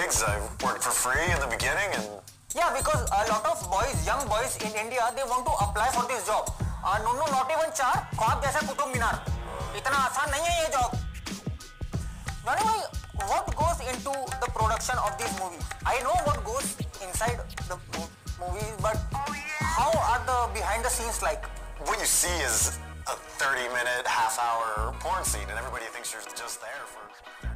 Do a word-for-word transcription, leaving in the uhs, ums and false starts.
gigs. I worked for free in the beginning, and yeah, because a lot of boys, young boys in India, they want to apply for this job. Uh, no, no, not even चार ख्वाब जैसा कुतुब मीनार. इतना आसान नहीं है ये job. Jhonny bhai, what goes into the production of these movies? I know what goes inside the movies, but how are the behind the scenes like? what you see is a thirty minute, half hour porn scene, and everybody thinks you're just there for